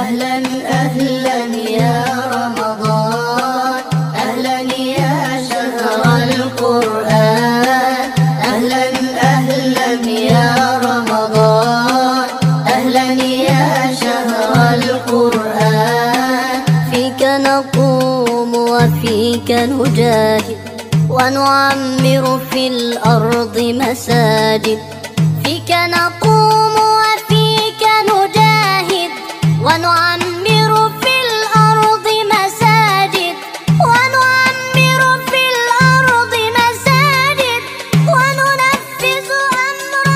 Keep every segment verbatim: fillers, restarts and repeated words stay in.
أهلا أهلا يا رمضان، أهلا يا شهر القرآن، أهلا أهلا يا رمضان، أهلا يا شهر القرآن. فيك نقوم وفيك نجاهد ونعمر في الأرض مساجد. فيك نقوم وفيك نجاهد ونعمر في الأرض مساجد، ونعمر في الأرض مساجد، وننفذ أمر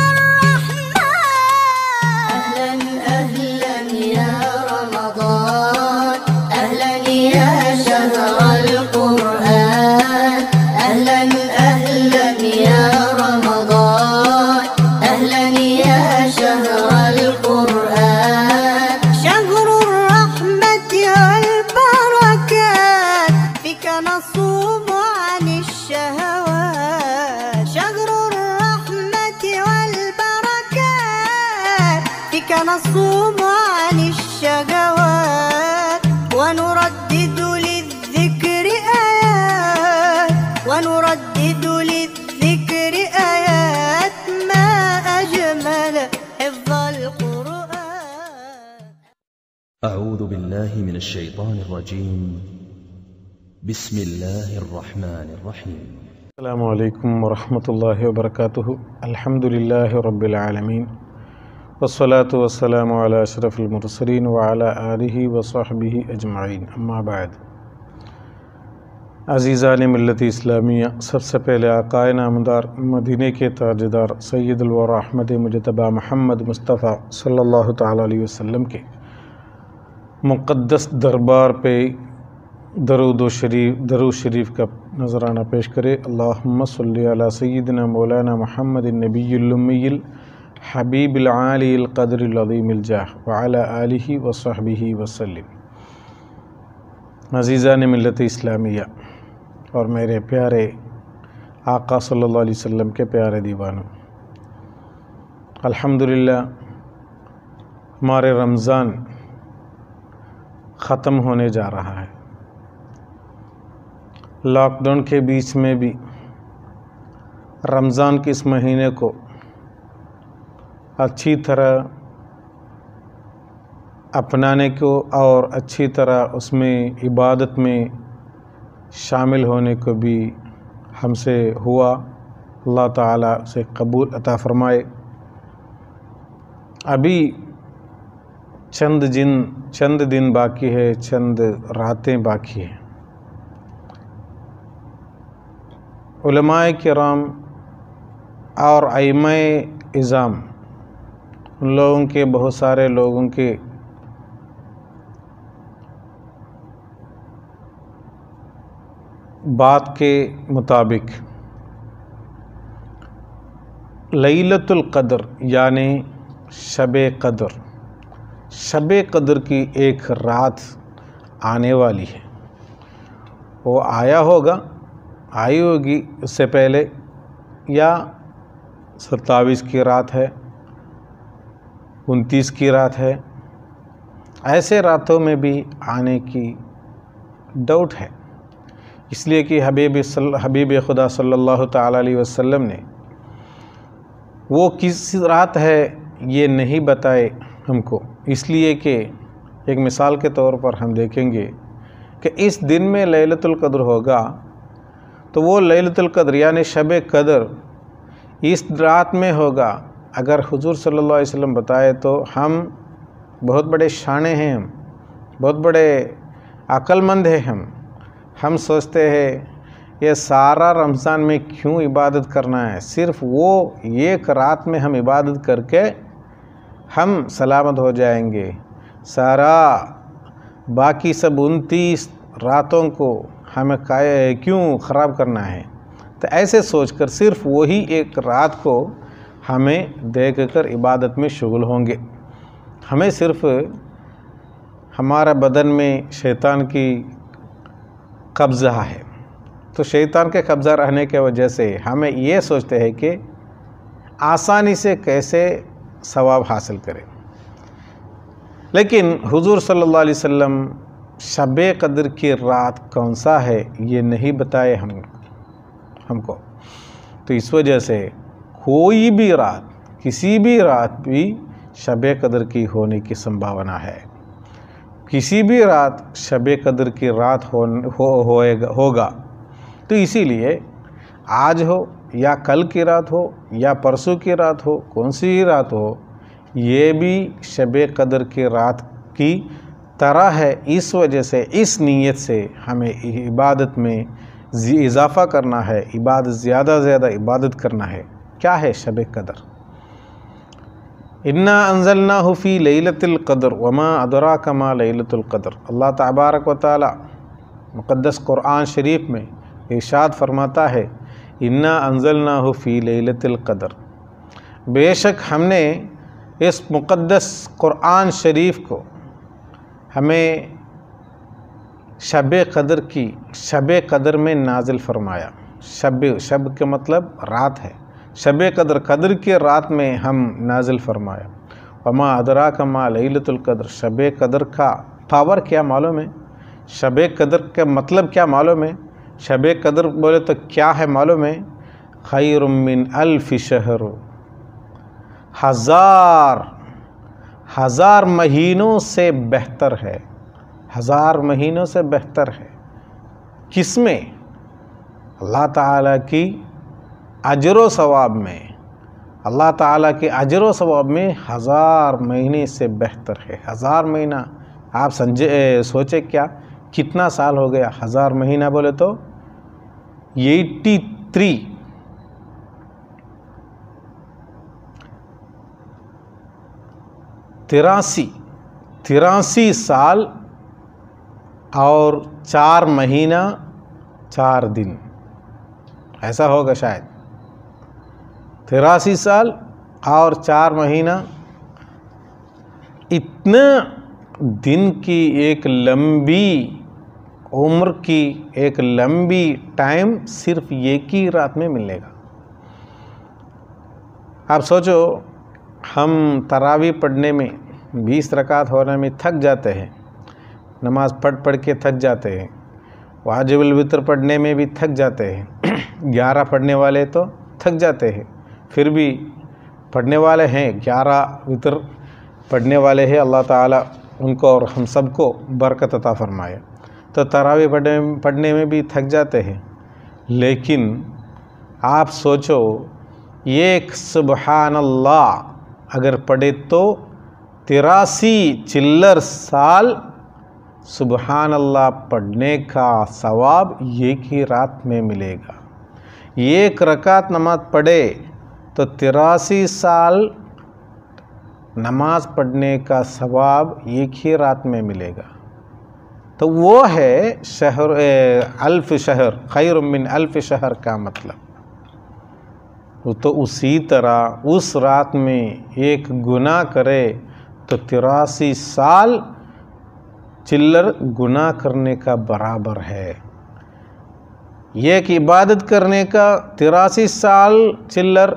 الرحمن. أهلا أهلا يا رمضان، أهلا يا شهر القرآن، أهلا أهلا يا رمضان، أهلا يا شهر القرآن. شهر الرحمة والبركات، فيك نصوم عن الشهوات. شهر الرحمة والبركات، فيك نصوم عن الشهوات، ونردد للذكر آيات، ونردد للذكر آيات، ما أجمل حفظ القرآن. أعوذ بالله من الشيطان الرجيم. بسم الله الرحمن الرحيم. السلام عليكم ورحمة الله وبركاته. الحمد لله رب العالمين، والصلاة والسلام على أشرف المرسلين وعلى آله वصحبه अजमाइन। अम्मा बाद। अज़ीज़ान मिल्लत इस्लामिया, सबसे पहले आकाए नामदार मदीने के ताजदार सैयदुल वरा अहमद मुजतबा मोहम्मद मुस्तफ़ा सल्लल्लाहु तआला अलैहि वसल्लम के मुक़द्दस दरबार पे दरूद शरीफ दरूद शरीफ का नजराना पेश करे। अल्लाहुम्मा सल्लि अला सय्यिदिना मौलाना मुहम्मदिन नबिय्यिल उम्मिय्यिल हबीबिल आलियिल क़द्रिल अज़ीमिल जाह व अला आलिहि व सहबिहि वसल्लम। अज़ीज़ान मिल्लत इस्लामिया और मेरे प्यारे आका सल्लल्लाहु अलैहि वसल्लम के प्यारे दीवानों, अल्हम्दुलिल्लाह हमारे रमज़ान ख़त्म होने जा रहा है। लॉकडाउन के बीच में भी रमज़ान के इस महीने को अच्छी तरह अपनाने को और अच्छी तरह उसमें इबादत में शामिल होने को भी हमसे हुआ। अल्लाह ताला से कबूल अता फ़रमाए। अभी चंद दिन चंद दिन बाकी है, चंद रातें बाकी हैं। उलमाए किराम और अइम्माए इज़ाम, उन लोगों के बहुत सारे लोगों के बात के मुताबिक लैलतुल क़द्र यानी शबे क़द्र शबे क़द्र की एक रात आने वाली है। वो आया होगा आई होगी उससे पहले, या सत्ताईस की रात है, उनतीस की रात है। ऐसे रातों में भी आने की डाउट है, इसलिए कि हबीब हबीब खुदा सल्लल्लाहु ताला अलैहि वसल्लम ने वो किस रात है ये नहीं बताए हमको। इसलिए कि एक मिसाल के तौर पर हम देखेंगे कि इस दिन में लैलतुल क़द्र होगा, तो वो लैलतुल क़द्र यानी शब क़द्र इस रात में होगा। अगर हुजूर सल्लल्लाहु अलैहि वसल्लम बताए तो हम बहुत बड़े शाने हैं, हम बहुत बड़े अक्लमंद हैं। हम हम सोचते हैं ये सारा रमज़ान में क्यों इबादत करना है, सिर्फ़ वो एक रात में हम इबादत करके हम सलामत हो जाएंगे, सारा बाकी सब उनतीस रातों को हमें क्यों ख़राब करना है। तो ऐसे सोचकर सिर्फ़ वही एक रात को हमें देख कर इबादत में शुगल होंगे। हमें सिर्फ़ हमारा बदन में शैतान की कब्ज़ा है, तो शैतान के कब्ज़ा रहने के वजह से हमें ये सोचते हैं कि आसानी से कैसे सवाब हासिल करें। लेकिन हुजूर सल्लल्लाहु अलैहि वसल्लम शब कद्र की रात कौन सा है ये नहीं बताए हम हमको। तो इस वजह से कोई भी रात, किसी भी रात भी शब कद्र की होने की संभावना है। किसी भी रात शब कद्र की रात हो, हो होएगा होगा। तो इसीलिए आज हो या कल की रात हो या परसों की रात हो, कौन सी ही रात हो, ये भी शब कद्र की रात की तरह है। इस वजह से, इस नीयत से हमें इबादत में इजाफ़ा करना है, इबादत ज़्यादा ज़्यादा इबादत करना है। क्या है शब कद्र? इन्ना अंज़लनाहु फ़ी लैलतिल क़द्र वमा अदराका मा लैलतुल क़द्र। अल्लाह तबारक व तआला मुक़द्दस कुरान शरीफ में इरशाद फरमाता है, इन्ना अंज़लनाहु फ़ी लैलतिल क़द्र, बेशक हमने इस मुक़द्दस कुरान शरीफ को हमें शब कद्र की शब कद्र में नाजिल फरमाया। शब शब के मतलब रात है। शब कद्र कद्र की रात में हम नाजिल फरमाया। वमा अदराका मा लैलतुल क़द्र, शब कद्र का पावर क्या मालूम है? शब कद्र का मतलब क्या मालूम है? शब कद्र बोले तो क्या है मालूम है? खैरुम मिन अल्फ़ शहर, हज़ार हज़ार महीनों से बेहतर है। हज़ार महीनों से बेहतर है किसमें? अल्लाह ताला की अजर सवाब में। अल्लाह ताला के अजर सवाब में हज़ार महीने से बेहतर है। हज़ार महीना आप समझे, सोचे क्या कितना साल हो गया? हज़ार महीना बोले तो एट्टी थ्री तिरासी तिरासी साल और चार महीना चार दिन, ऐसा होगा शायद। तिरासी साल और चार महीना, इतना दिन की एक लंबी उम्र की एक लंबी टाइम सिर्फ एक ही रात में मिलेगा। आप सोचो, हम तरावी पढ़ने में बीस रकात होने में थक जाते हैं, नमाज पढ़ पढ़ के थक जाते हैं, वाजिबुल वितर पढ़ने में भी थक जाते हैं, ग्यारह पढ़ने वाले तो थक जाते हैं, फिर भी पढ़ने वाले हैं, ग्यारह वितर पढ़ने वाले हैं। अल्लाह ताला उनको और हम सबको बरकत अता फरमाए। तो तरावी पढ़ने पढ़ने में भी थक जाते हैं, लेकिन आप सोचो एक सुबहान अल्लाह अगर पढ़े तो तिरासी चिल्लर साल सुबहान अल्लाह पढ़ने का सवाब एक ही रात में मिलेगा। एक रकात नमाज पढ़े तो तिरासी साल नमाज पढ़ने का सवाब एक ही रात में मिलेगा। तो वो है शहर अल्फ शहर, खैरुम मिन अल्फ शहर का मतलब। तो उसी तरह उस रात में एक गुनाह करे तो तिरासी साल चिल्लर गुनाह करने का बराबर है। एक इबादत करने का तिरासी साल चिल्लर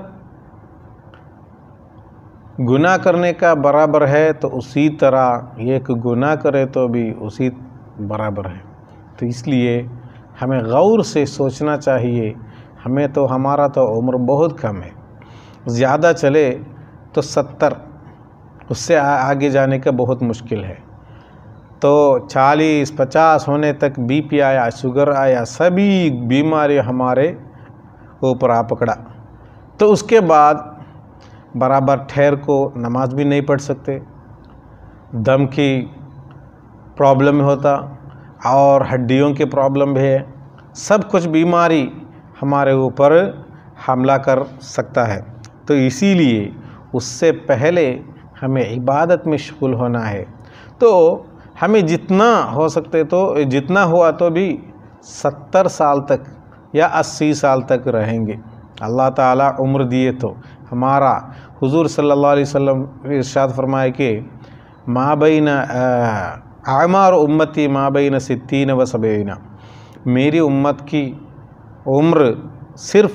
गुनाह करने का बराबर है, तो उसी तरह एक गुनाह करे तो भी उसी बराबर है। तो इसलिए हमें गौर से सोचना चाहिए। हमें तो हमारा तो उम्र बहुत कम है, ज़्यादा चले तो सत्तर, उससे आगे जाने का बहुत मुश्किल है। तो चालीस पचास होने तक बीपी आया, शुगर आया, सभी बीमारी हमारे ऊपर आ पकड़ा, तो उसके बाद बराबर ठहर को नमाज भी नहीं पढ़ सकते, दम की प्रॉब्लम होता और हड्डियों की प्रॉब्लम भी है, सब कुछ बीमारी हमारे ऊपर हमला कर सकता है। तो इसीलिए उससे पहले हमें इबादत में शुगल होना है। तो हमें जितना हो सकते तो जितना हुआ तो भी सत्तर साल तक या अस्सी साल तक रहेंगे। अल्लाह ताला उम्र दिए तो हमारा हुजूर सल्लल्लाहु अलैहि वसल्लम इरशाद फरमाए कि मा बैन आमार उम्मती मा बैन सित्तीन व सबईन, मेरी उम्मत की उम्र सिर्फ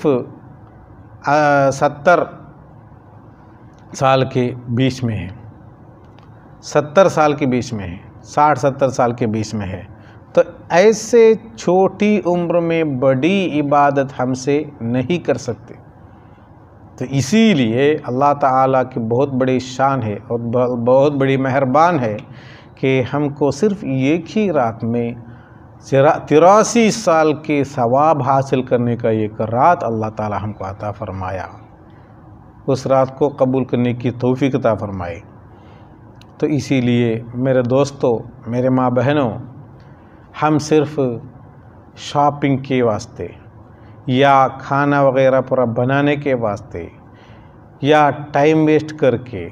सत्तर साल के बीच में है। सत्तर साल के बीच में है, साठ सत्तर साल के बीच में है। तो ऐसे छोटी उम्र में बड़ी इबादत हमसे नहीं कर सकते। तो इसीलिए अल्लाह ताला की बहुत बड़ी शान है और बहुत बड़ी मेहरबान है कि हमको सिर्फ एक ही रात में तिरासी साल के सवाब हासिल करने का एक रात अल्लाह ताला हमको अता फरमाया। उस रात को कबूल करने की तौफीक अता फरमाए। तो इसीलिए मेरे दोस्तों, मेरे माँ बहनों, हम सिर्फ शॉपिंग के वास्ते या खाना वगैरह पूरा बनाने के वास्ते या टाइम वेस्ट करके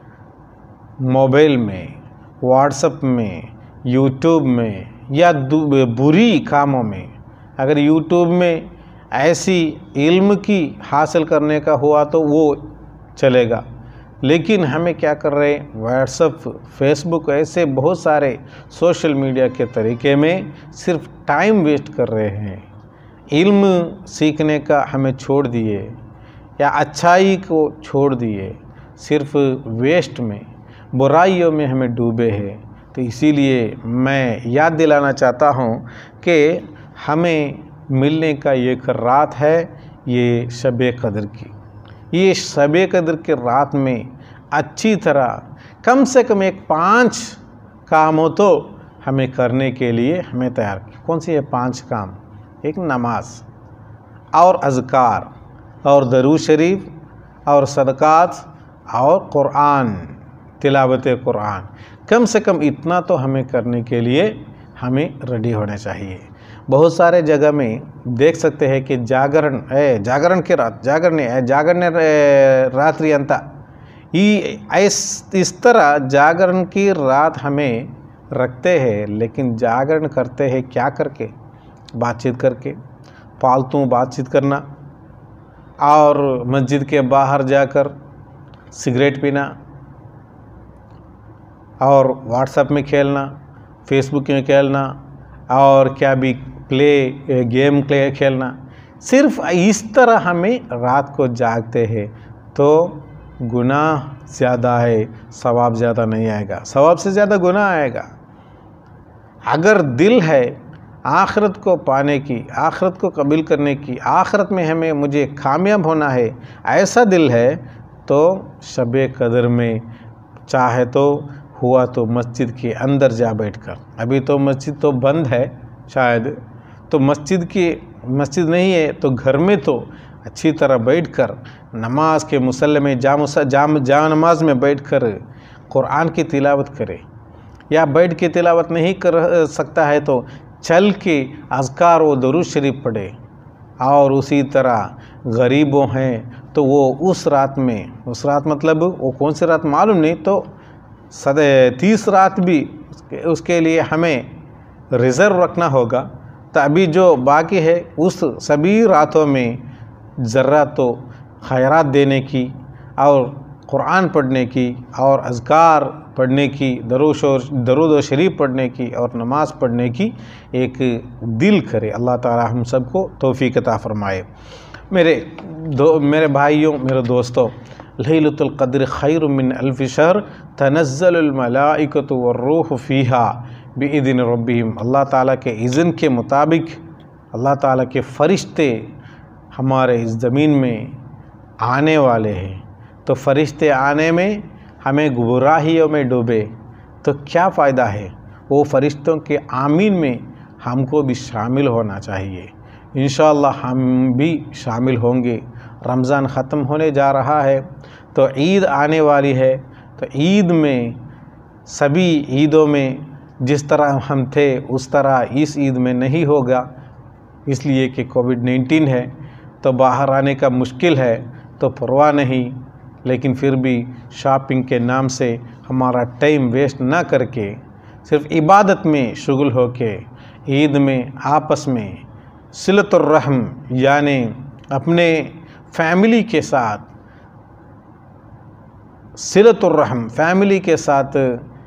मोबाइल में, व्हाट्सएप में, यूट्यूब में या बुरी कामों में, अगर यूट्यूब में ऐसी इल्म की हासिल करने का हुआ तो वो चलेगा, लेकिन हमें क्या कर रहे हैं, व्हाट्सएप, फेसबुक, ऐसे बहुत सारे सोशल मीडिया के तरीके में सिर्फ टाइम वेस्ट कर रहे हैं। इल्म सीखने का हमें छोड़ दिए या अच्छाई को छोड़ दिए, सिर्फ वेस्ट में, बुराइयों में हमें डूबे हैं। तो इसीलिए मैं याद दिलाना चाहता हूँ कि हमें मिलने का एक रात है, ये शब कद्र की। ये शब कद्र के रात में अच्छी तरह कम से कम एक पांच काम हो तो हमें करने के लिए हमें तैयार किया। कौन सी है पांच काम? एक नमाज और अज़कार और दरूद शरीफ और सदक़ात और कुरान, तिलावत कुरान। कम से कम इतना तो हमें करने के लिए हमें रेडी होना चाहिए। बहुत सारे जगह में देख सकते हैं कि जागरण है, जागरण की रात, जागरण है, जागरण रात्रि अंता, इस इस तरह जागरण की रात हमें रखते हैं, लेकिन जागरण करते हैं क्या करके? बातचीत करके, फालतू बातचीत करना और मस्जिद के बाहर जाकर सिगरेट पीना और व्हाट्सएप में खेलना, फेसबुक में खेलना और क्या भी प्ले गेम प्ले खेलना। सिर्फ इस तरह हमें रात को जागते हैं तो गुनाह ज़्यादा है, सवाब ज़्यादा नहीं आएगा, सवाब से ज़्यादा गुनाह आएगा। अगर दिल है आखिरत को पाने की, आखिरत को कबूल करने की, आखिरत में हमें मुझे कामयाब होना है, ऐसा दिल है तो शब कद्र में चाहे तो हुआ तो मस्जिद के अंदर जा बैठकर, अभी तो मस्जिद तो बंद है शायद, तो मस्जिद की मस्जिद नहीं है तो घर में तो अच्छी तरह बैठकर नमाज के मुसल्ले में जा जाम जा नमाज में बैठकर कुरान की तिलावत करे, या बैठ के तिलावत नहीं कर सकता है तो चल के अज़कार व दरूद शरीफ पढ़े। और उसी तरह गरीबों हैं तो वो उस रात में, उस रात मतलब वो कौन सी रात मालूम नहीं, तो सदे तीस रात भी उसके लिए हमें रिज़र्व रखना होगा। तो अभी जो बाकी है उस सभी रातों में ज़र्रा तो खैरात देने की और कुरान पढ़ने की और अज़कार पढ़ने की, दरूद व शरीफ पढ़ने की और नमाज़ पढ़ने की एक दिल करे। अल्लाह ताला हम सबको तौफ़ीक़ अता फ़रमाए। मेरे दो मेरे भाइयों, मेरे दोस्तों, लैलतुल क़द्र खैरुम मिन अल्फ़ि शहर तनज़्ज़लुल मलाइकतु वर्रूहु फ़ीहा बिइज़्नि रब्बिहिम। अल्लाह ताला के इज़्न के मुताबिक अल्लाह ताला के फ़रिश्ते हमारे इस ज़मीन में आने वाले हैं। तो फ़रिश्ते आने में हमें गुमराहियों में डूबे तो क्या फ़ायदा है? वो फ़रिश्तों के आमीन में हमको भी शामिल होना चाहिए। इंशाअल्लाह हम भी शामिल होंगे। रमज़ान ख़त्म होने जा रहा है तो ईद आने वाली है, तो ईद में सभी ईदों में जिस तरह हम थे उस तरह इस ईद में नहीं होगा, इसलिए कि कोविड नाइन्टीन है तो बाहर आने का मुश्किल है। तो परवाह नहीं, लेकिन फिर भी शॉपिंग के नाम से हमारा टाइम वेस्ट ना करके सिर्फ इबादत में शुगल होके ईद में आपस में सिलतुर रहम यानी अपने फैमिली के साथ सिलतुर रहम फैमिली के साथ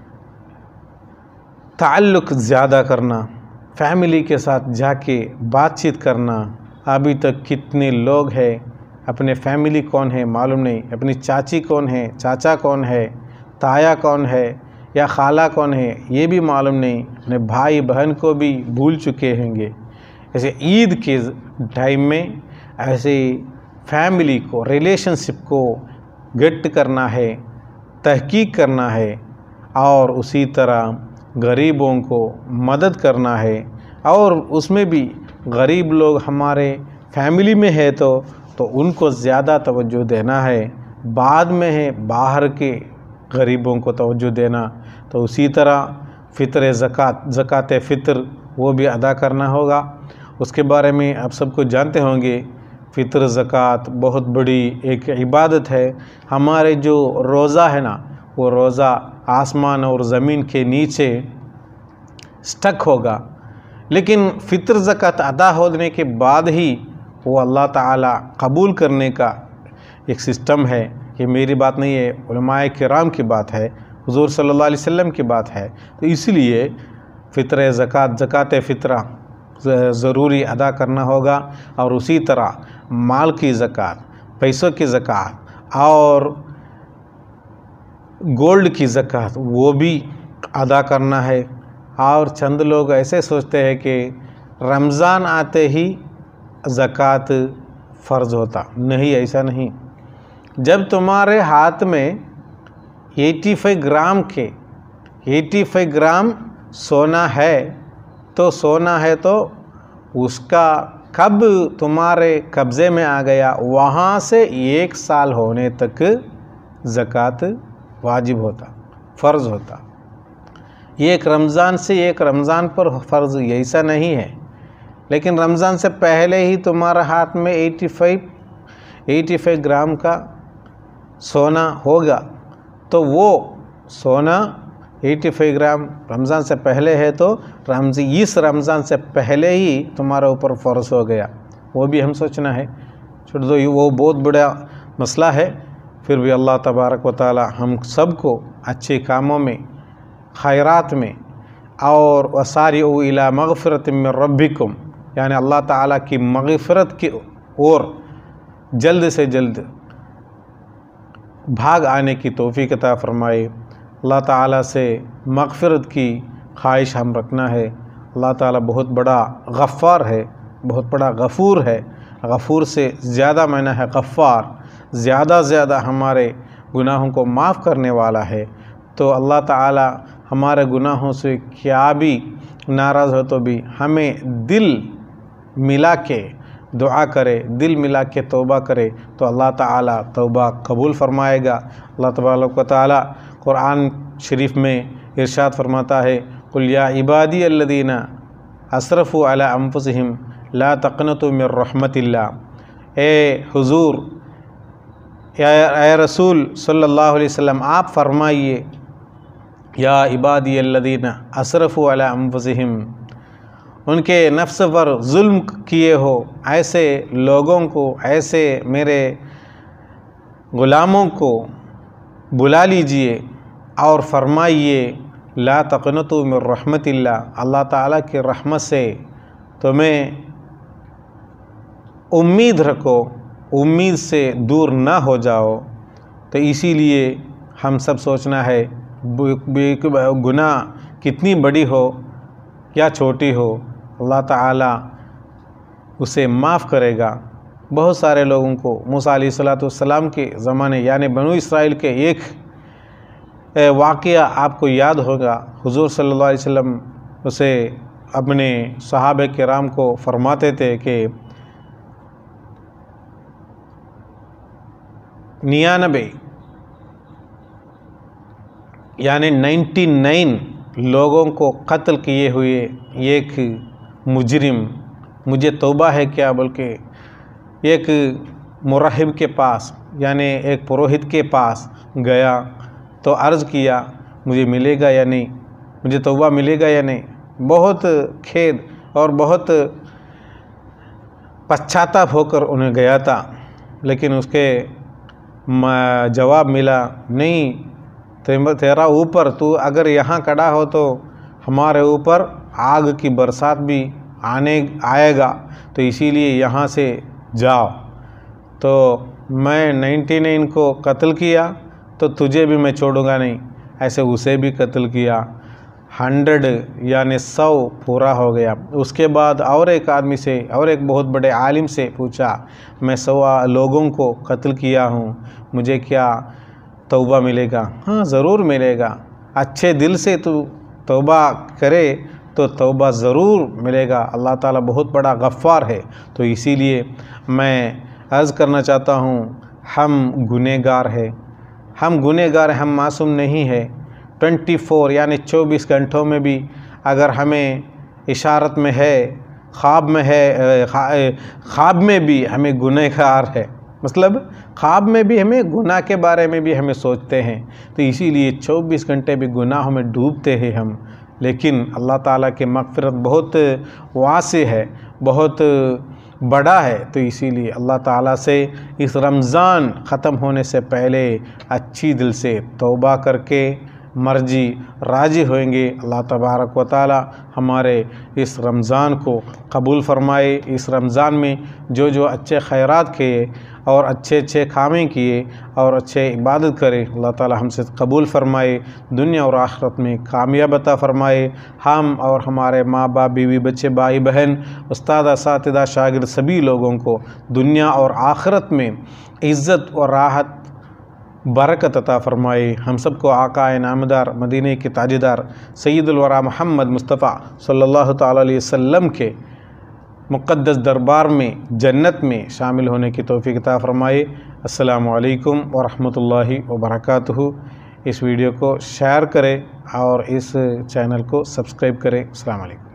ताल्लुक़ ज़्यादा करना, फैमिली के साथ जाके बातचीत करना। अभी तक कितने लोग हैं, अपने फैमिली कौन है मालूम नहीं, अपनी चाची कौन है, चाचा कौन है, ताया कौन है, या खाला कौन है ये भी मालूम नहीं, अपने भाई बहन को भी भूल चुके होंगे। ऐसे ईद के टाइम में ऐसे फैमिली को, रिलेशनशिप को गट्ट करना है, तहकीक करना है और उसी तरह गरीबों को मदद करना है। और उसमें भी गरीब लोग हमारे फैमिली में है तो तो उनको ज़्यादा तवज्जो देना है, बाद में है बाहर के गरीबों को तवज्जो देना। तो उसी तरह फ़ितर ज़कात, ज़कात फ़ितर वो भी अदा करना होगा। उसके बारे में आप सबको जानते होंगे, फ़ितर ज़कात बहुत बड़ी एक इबादत है। हमारे जो रोज़ा है ना, वो रोज़ा आसमान और ज़मीन के नीचे स्टक होगा, लेकिन फ़ितर ज़कात अदा होने के बाद ही वो अल्लाह ताला कबूल करने का एक सिस्टम है। ये मेरी बात नहीं है, उलमाए किराम की बात है, हुज़ूर सल्लल्लाहु अलैहि वसल्लम की बात है। तो इसलिए फ़ितर ज़कात, ज़कात फ़ितरा ज़रूरी अदा करना होगा। और उसी तरह माल की ज़कात, पैसों की ज़कात और गोल्ड की ज़कात वो भी अदा करना है। और चंद लोग ऐसे सोचते हैं कि रमज़ान आते ही ज़कात फ़र्ज़ होता, नहीं, ऐसा नहीं। जब तुम्हारे हाथ में पचासी ग्राम के पचासी ग्राम सोना है तो सोना है तो उसका कब तुम्हारे कब्ज़े में आ गया, वहाँ से एक साल होने तक ज़कात वाजिब होता, फ़र्ज़ होता। एक रमज़ान से एक रमज़ान पर फ़र्ज़ ऐसा नहीं है, लेकिन रमज़ान से पहले ही तुम्हारा हाथ में पचासी पचासी ग्राम का सोना होगा तो वो सोना पचासी ग्राम रमज़ान से पहले है तो रमज़ी इस रमज़ान से पहले ही तुम्हारे ऊपर फ़र्ज़ हो गया। वो भी हम सोचना है, छोड़ दो, वो बहुत बड़ा मसला है। फिर भी अल्लाह तबारक व तआला हम सबको अच्छे कामों में, खैरात में और वसारिउ इला मग़फ़िरतिम मिन रब्बिकुम, यानी अल्लाह ताला की मग़फ़िरत की ओर जल्द से जल्द भाग आने की तौफ़ीक़ अता फ़रमाए। अल्लाह ताला से मग़फ़िरत की ख्वाहिश हम रखना है। अल्लाह ताला बहुत बड़ा गफ़्फ़ार है, बहुत बड़ा गफ़ूर है। गफ़ूर से ज़्यादा माना है गफ़्फ़ार, ज़्यादा ज़्यादा हमारे गुनाहों को माफ़ करने वाला है। तो अल्लाह ताला हमारे गुनाहों से क्या भी नाराज़ हो तो भी हमें दिल मिला के दुआ करे, दिल मिला के तौबा करे तो अल्लाह ताला तौबा कबूल फ़रमाएगा। अल्लाह तबारक व तआला कुरान शरीफ में इरशाद फरमाता है, कुल या इबादी अल्लज़ीना असरफ़ू अला अनफुसिहिम ला तक़नतू मिन रहमतिल्लाह। ए हुज़ूर, ए रसूल सल्लल्लाहु अलैहि वसल्लम, आप फरमाइए, या इबादी अल्लज़ीना असरफ़ू अला अनफुसिहिम, उनके नफ्स पर जुल्म किए हो ऐसे लोगों को, ऐसे मेरे ग़ुलामों को बुला लीजिए और फरमाइए, ला तक़नतू मिन रहमतिल्लाह, अल्लाह ताला की रहमत से तुम्हें उम्मीद रखो, उम्मीद से दूर ना हो जाओ। तो इसीलिए हम सब सोचना है, गुनाह कितनी बड़ी हो या छोटी हो, अल्लाह ताला उसे माफ़ करेगा। बहुत सारे लोगों को मूसा अलैहिस्सलाम के ज़माने यानी बनु इसराइल के एक वाक़या आपको याद होगा। हुज़ूर सल्लल्लाहु अलैहि वसल्लम उसे अपने सहाबे किराम को फरमाते थे कि निन्यानवे यानी नाइन्टी नाइन लोगों को कत्ल किए हुए एक मुजरिम, मुझे तौबा है क्या बोल के एक मुराहिब के पास यानी एक पुरोहित के पास गया तो अर्ज़ किया, मुझे मिलेगा या नहीं, मुझे तौबा मिलेगा या नहीं। बहुत खेद और बहुत पश्चाताप होकर उन्हें गया था, लेकिन उसके जवाब मिला, नहीं, तेरा ऊपर, तू अगर यहाँ खड़ा हो तो हमारे ऊपर आग की बरसात भी आने आएगा, तो इसीलिए यहाँ से जाओ। तो मैं निन्यानवे को कत्ल किया तो तुझे भी मैं छोड़ूंगा नहीं, ऐसे उसे भी कत्ल किया। हंड्रेड यानी सौ पूरा हो गया। उसके बाद और एक आदमी से और एक बहुत बड़े आलिम से पूछा, मैं सौ लोगों को कत्ल किया हूँ, मुझे क्या तौबा मिलेगा? हाँ ज़रूर मिलेगा, अच्छे दिल से तू तौबा करे तो तौबा ज़रूर मिलेगा। अल्लाह ताला बहुत बड़ा गफ़्फ़ार है। तो इसीलिए मैं अर्ज़ करना चाहता हूँ, हम गुनहगार है, हम गुनहगार हैं, हम मासूम नहीं है। चौबीस यानी चौबीस घंटों में भी अगर हमें इशारत में है, ख्वाब में है, ख्वाब में भी हमें गुनहगार है, मतलब ख्वाब में भी हमें गुनाह के बारे में भी हमें सोचते हैं। तो इसीलिए चौबीस घंटे भी गुनाहों में डूबते हैं हम। लेकिन अल्लाह ताला की मग़फ़िरत बहुत वासी है, बहुत बड़ा है। तो इसीलिए अल्लाह ताला से इस रमज़ान ख़त्म होने से पहले अच्छी दिल से तौबा करके मर्जी राज़ी होंगे। अल्लाह तबारक व तआला हमारे इस रमज़ान को कबूल फ़रमाए। इस रमज़ान में जो जो अच्छे खैरात किए और अच्छे अच्छे कामें किए और अच्छे इबादत करे, अल्लाह ताला हमसे कबूल फ़रमाए, दुनिया और आखिरत में कामयाब अता फ़रमाए। हम और हमारे माँ बाप, बीवी बच्चे, भाई बहन, उस्ताद, असातिज़ा, शागिर्द सभी लोगों को दुनिया और आखिरत में इज़्ज़त और राहत बरकत अता फ़रमाए। हम सबको आका नामदार, मदीने के ताजदार सैयदुल वरा मोहम्मद मुस्तफ़ा सल्लल्लाहु तआला अलैहि वसल्लम के मुक़द्दस दरबार में जन्नत में शामिल होने की तौफ़ीक़ अता फ़रमाए। अस्सलामु अलैकुम व रहमतुल्लाहि व बरकातुहू। इस वीडियो को शेयर करें और इस चैनल को सब्सक्राइब करें। अस्सलामु अलैकुम।